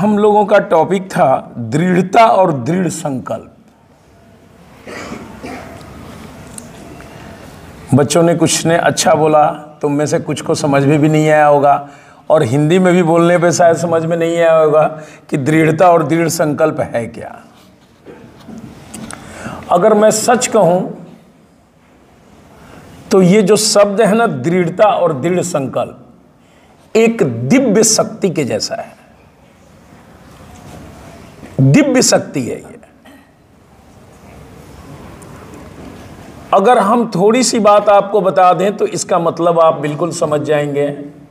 हम लोगों का टॉपिक था दृढ़ता और दृढ़ संकल्प। बच्चों ने कुछ ने अच्छा बोला, तुम में से कुछ को समझ में भी नहीं आया होगा, और हिंदी में भी बोलने पे शायद समझ में नहीं आया होगा कि दृढ़ता और दृढ़ संकल्प है क्या। अगर मैं सच कहूं तो ये जो शब्द है ना, दृढ़ता और दृढ़ संकल्प, एक दिव्य शक्ति के जैसा है। दिव्य शक्ति है ये। अगर हम थोड़ी सी बात आपको बता दें तो इसका मतलब आप बिल्कुल समझ जाएंगे।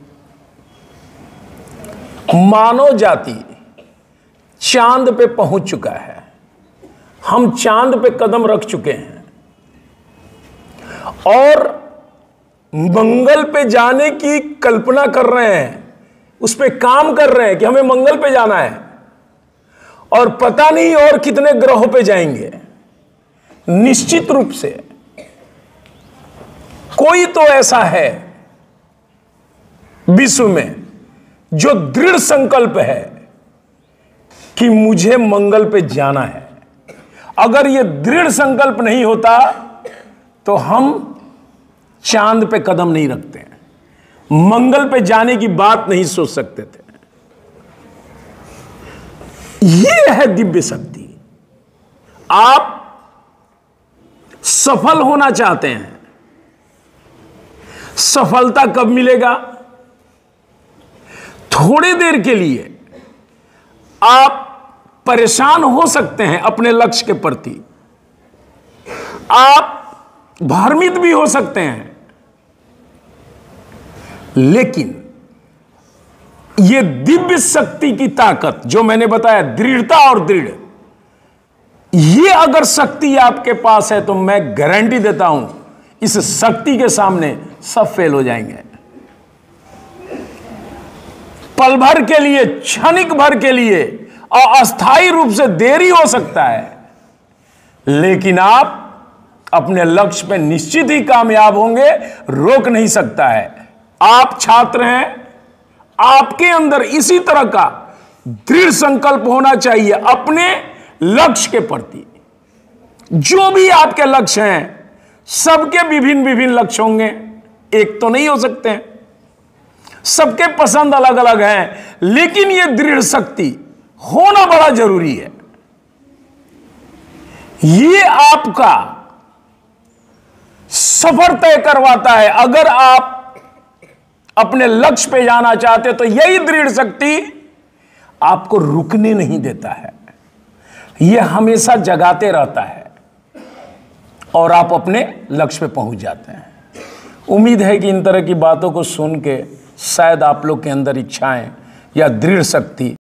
मानव जाति चांद पे पहुंच चुका है, हम चांद पे कदम रख चुके हैं और मंगल पे जाने की कल्पना कर रहे हैं, उस पे काम कर रहे हैं कि हमें मंगल पे जाना है, और पता नहीं और कितने ग्रहों पे जाएंगे। निश्चित रूप से कोई तो ऐसा है विश्व में जो दृढ़ संकल्प है कि मुझे मंगल पे जाना है। अगर यह दृढ़ संकल्प नहीं होता तो हम चांद पे कदम नहीं रखते हैं, मंगल पे जाने की बात नहीं सोच सकते थे। यह है दिव्य शक्ति। आप सफल होना चाहते हैं, सफलता कब मिलेगा? थोड़ी देर के लिए आप परेशान हो सकते हैं अपने लक्ष्य के प्रति, आप भ्रमित भी हो सकते हैं, लेकिन यह दिव्य शक्ति की ताकत जो मैंने बताया, दृढ़ता और दृढ़, यह अगर शक्ति आपके पास है तो मैं गारंटी देता हूं इस शक्ति के सामने सब फेल हो जाएंगे। पल भर के लिए, क्षणिक भर के लिए और अस्थायी रूप से देरी हो सकता है, लेकिन आप अपने लक्ष्य पे निश्चित ही कामयाब होंगे, रोक नहीं सकता है। आप छात्र हैं, आपके अंदर इसी तरह का दृढ़ संकल्प होना चाहिए अपने लक्ष्य के प्रति। जो भी आपके लक्ष्य हैं, सबके विभिन्न विभिन्न लक्ष्य होंगे, एक तो नहीं हो सकते हैं, सबके पसंद अलग अलग हैं, लेकिन यह दृढ़ शक्ति होना बड़ा जरूरी है। यह आपका सफर तय करवाता है। अगर आप अपने लक्ष्य पे जाना चाहते हो तो यही दृढ़ शक्ति आपको रुकने नहीं देता है, यह हमेशा जगाते रहता है और आप अपने लक्ष्य पे पहुंच जाते हैं। उम्मीद है कि इन तरह की बातों को सुन के शायद आप लोग के अंदर इच्छाएं या दृढ़ शक्ति